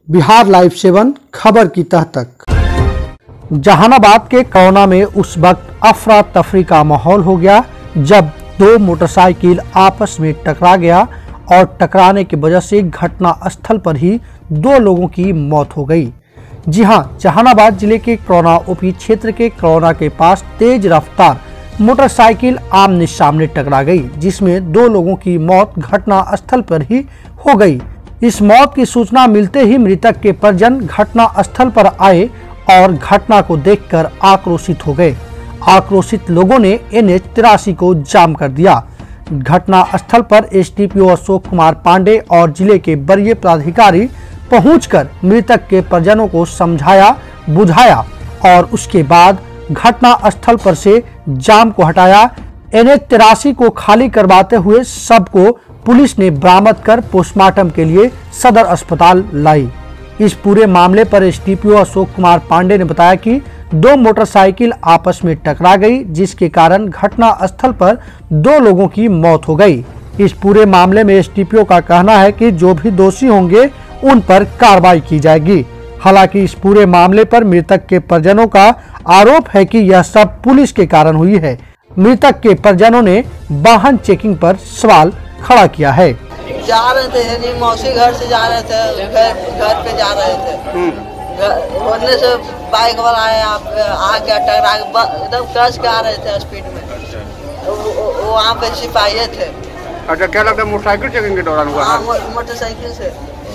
Bihar live 7 खबर की तह तक। जहानाबाद के कोना में उस वक्त अफरा तफरी का माहौल हो गया जब दो मोटरसाइकिल आपस में टकरा गया और टकराने की वजह से घटना स्थल पर ही दो लोगों की मौत हो गई। जी हां, जहानाबाद जिले के कोना ओपी क्षेत्र के कोना के पास तेज रफ्तार मोटरसाइकिल आमने सामने टकरा गई, जिसमें दो लोगों की मौत घटना स्थल पर ही हो गई। इस मौत की सूचना मिलते ही मृतक के परिजन घटना स्थल पर आए और घटना को देखकर आक्रोशित हो गए। आक्रोशित लोगों ने NH-83 को जाम कर दिया। घटना स्थल पर SDPO अशोक कुमार पांडे और जिले के वरीय पदाधिकारी पहुंचकर मृतक के परिजनों को समझाया बुझाया और उसके बाद घटना स्थल पर से जाम को हटाया। NH-83 को खाली करवाते हुए सबको पुलिस ने बरामद कर पोस्टमार्टम के लिए सदर अस्पताल लाई। इस पूरे मामले पर SDPO अशोक कुमार पांडे ने बताया कि दो मोटरसाइकिल आपस में टकरा गई, जिसके कारण घटना स्थल पर दो लोगों की मौत हो गई। इस पूरे मामले में SDPO का कहना है कि जो भी दोषी होंगे उन पर कार्रवाई की जाएगी। हालांकि इस पूरे मामले पर मृतक के परिजनों का आरोप है कि यह सब पुलिस के कारण हुई है। मृतक के परिजनों ने वाहन चेकिंग पर सवाल खड़ा किया है। जा रहे थे यानी मौसी घर से जा रहे थे, घर पे जा रहे थे। उधर से बाइक वाला आया, आ गया टकरा एकदम क्रश के आ रहे थे स्पीड में। वो वहाँ पे सिपाही थे। अच्छा, क्या लगता है मोटरसाइकिल चेकिंग के दौरान हुआ? मोटरसाइकिल से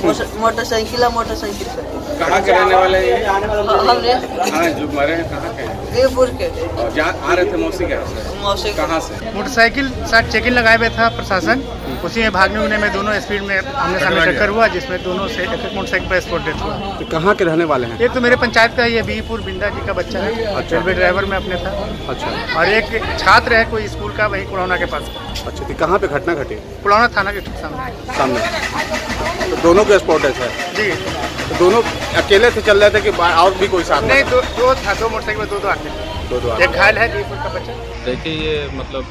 कहाँ के रहने वाले हैं? हमने जो मरे हैं कहाँ के? देवपुर के। आ रहे थे मौसी के? मौसी कहाँ से? मोटरसाइकिल साथ चेकिंग लगाए हुए था प्रशासन, उसी में भागने उगने में दोनों स्पीड में आमने सामने टक्कर हुआ, जिसमें दोनों से एक मोटरसाइकिल पर स्पॉट डेथ हुआ। तो कहाँ के रहने वाले हैं? एक तो मेरे पंचायत का ये बीपुर बिंदा जी का बच्चा है, रेलवे ड्राइवर में अपने था। अच्छा। और एक छात्र है कोई स्कूल का, वही कुड़ौना के पास। अच्छा, तो कहाँ पे घटना घटी? कुड़ौना थाना के सामने। तो दोनों के स्पॉट डेथ है जी। तो दोनों अकेले से चल रहे थे कि और भी कोई साथ? नहीं, दो था, दो मोटरसाइकिल में दो आदमी। एक घायल है बीपुर का बच्चा। देखिए, ये मतलब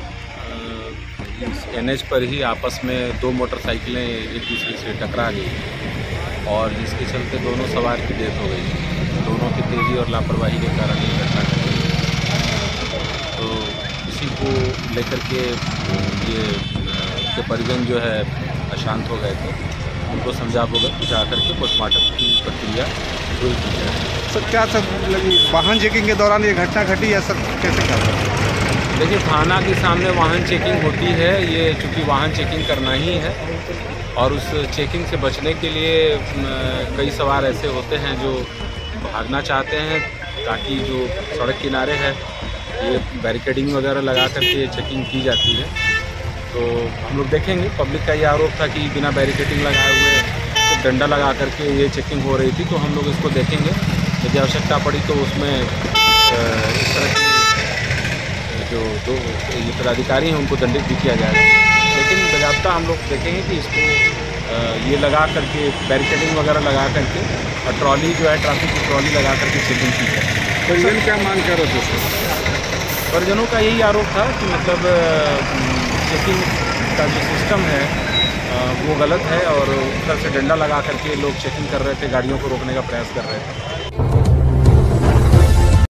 NH पर ही आपस में दो मोटरसाइकिलें एक दूसरे से टकरा गई और जिसके चलते दोनों सवार की डेथ हो गई। दोनों की तेज़ी और लापरवाही के कारण ये घटना घटी। तो इसी को लेकर के ये उनके परिजन जो है अशांत हो गए थे, उनको समझा बुझा करके पोस्टमार्टम की प्रक्रिया शुरू की जाए। सर, क्या सब वाहन चेकिंग के दौरान ये घटना घटी या सर कैसे क्या? देखिए, थाना के सामने वाहन चेकिंग होती है। ये चूँकि वाहन चेकिंग करना ही है और उस चेकिंग से बचने के लिए कई सवार ऐसे होते हैं जो भागना चाहते हैं, ताकि जो सड़क किनारे है ये बैरिकेडिंग वगैरह लगा करके चेकिंग की जाती है। तो हम लोग देखेंगे। पब्लिक का ये आरोप था कि बिना बैरिकेडिंग लगाए हुए तो डंडा लगा करके ये चेकिंग हो रही थी, तो हम लोग इसको देखेंगे। यदि आवश्यकता पड़ी तो उसमें इस तरह की जो दो ये पदाधिकारी हैं उनको दंडित भी किया जाएगा। लेकिन बाज़ाब्ता हम लोग देखेंगे कि इसको ये लगा करके बैरिकेडिंग वगैरह लगा करके और ट्रॉली जो है ट्रैफिक की ट्रॉली लगा करके चेकिंग की जाए। परिजन क्या मांग कर रहे थे? परिजनों का यही आरोप था कि मतलब चेकिंग का जो सिस्टम है वो गलत है और ऊपर से डंडा लगा करके लोग चेकिंग कर रहे थे, गाड़ियों को रोकने का प्रयास कर रहे थे।